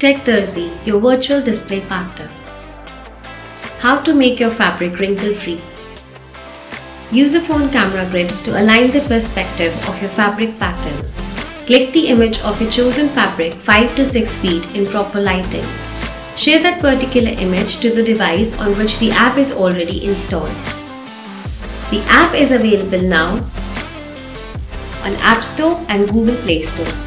TechDarzi, your virtual display partner. How to make your fabric wrinkle-free. Use a phone camera grid to align the perspective of your fabric pattern. Click the image of your chosen fabric 5 to 6 feet in proper lighting. Share that particular image to the device on which the app is already installed. The app is available now on App Store and Google Play Store.